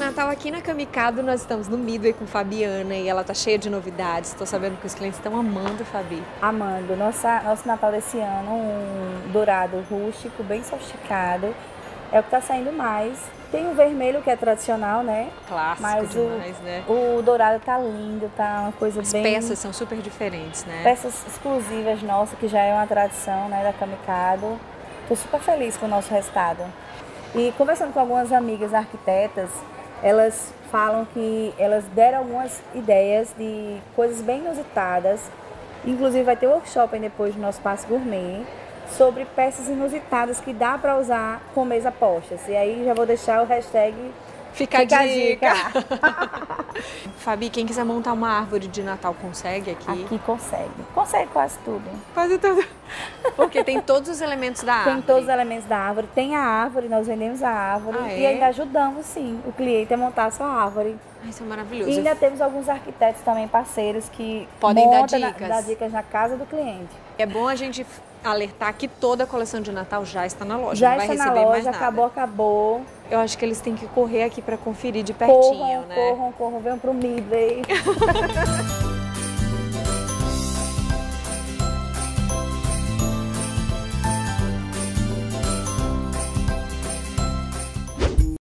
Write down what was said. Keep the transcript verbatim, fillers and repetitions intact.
Natal aqui na Camicado, nós estamos no Midway com Fabiana e ela tá cheia de novidades. Estou sabendo que os clientes estão amando, Fabi. Amando. Nossa, nosso Natal desse ano, um dourado rústico, bem sofisticado. É o que está saindo mais. Tem o vermelho, que é tradicional, né? Clássico mas demais, o, né? O dourado tá lindo, tá uma coisa As bem... As peças são super diferentes, né? Peças exclusivas nossas, que já é uma tradição, né, da Camicado. Estou super feliz com o nosso resultado. E conversando com algumas amigas arquitetas, elas falam que elas deram algumas ideias de coisas bem inusitadas. Inclusive vai ter workshop aí depois do nosso Passo Gourmet sobre peças inusitadas que dá para usar com mesa postas. E aí já vou deixar o hashtag Fica, Fica a dica. dica. Fabi, quem quiser montar uma árvore de Natal consegue aqui? Aqui consegue. Consegue quase tudo. Quase tudo. Porque tem todos os elementos da árvore. Tem todos os elementos da árvore. Tem a árvore, nós vendemos a árvore. Ah, é? E ainda ajudamos, sim, o cliente a montar a sua árvore. Isso é maravilhoso. E ainda temos alguns arquitetos também, parceiros, que podem dar dicas. Na, dar dicas na casa do cliente. É bom a gente alertar que toda a coleção de Natal já está na loja. Já não vai está receber na loja, mais nada. acabou, acabou. Eu acho que eles têm que correr aqui para conferir de pertinho, corram, né? Corram, corram, venham pro Midway.